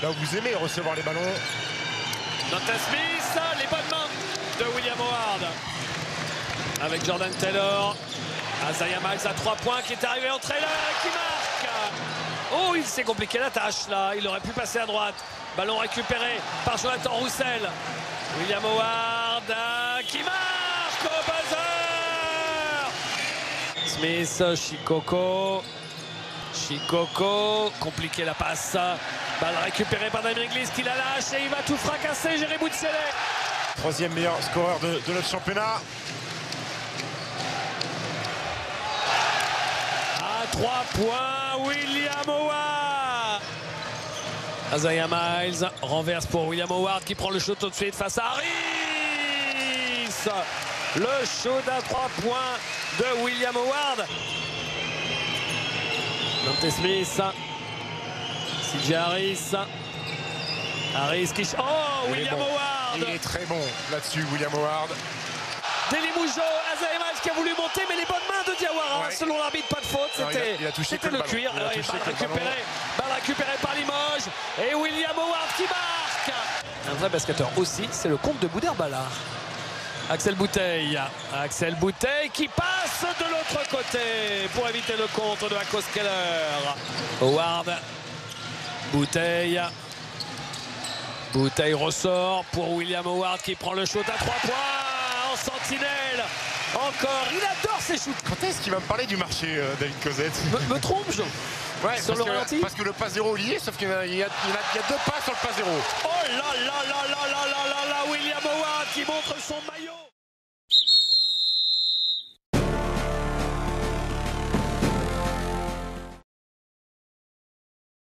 là où vous aimez recevoir les ballons. Dante Smith, les bonnes mains de William Howard. Avec Jordan Taylor. Isaiah Miles à 3 points qui est arrivé en trailer et qui marque. Oh, il s'est compliqué la tâche là. Il aurait pu passer à droite. Ballon récupéré par Jonathan Roussel. William Howard qui marque au buzzer. Smith, Chikoko. Chikoko, compliqué la passe. Balle récupérée par Damien Inglis qui la lâche et il va tout fracasser. Jerry Boutselé. Troisième meilleur scoreur de notre championnat. À 3 points, William Howard. Isaiah Miles renverse pour William Howard qui prend le shoot tout de suite face à Harris. Le shoot à 3 points de William Howard. Dante Smith. CJ Harris. Harris qui... Oh, William Howard. Il est très bon là-dessus, William Howard. Deli Moujo, Isaiah Miles qui a voulu monter, mais les bonnes mains de Diawara. Ouais. Selon l'arbitre, pas de faute. C'était le cuir. Balle récupérée par Limoges. Et William Howard qui marque. Un vrai basketteur aussi, c'est le compte de Boudherbala. Axel Bouteille. Axel Bouteille qui passe de l'autre côté pour éviter le contre de Akos Keller. Howard. Bouteille. Bouteille ressort pour William Howard qui prend le shoot à 3 points. En sentinelle, encore, il adore ses shoots. Quand est-ce qu'il va me parler du marché, David Cosette? Me trompe-je? Ouais, sur le ralenti? Parce que le passe zéro lié, sauf qu'il y a 2 passes sur le passe zéro. Oh là là là là là là là là, William Howard qui montre son maillot.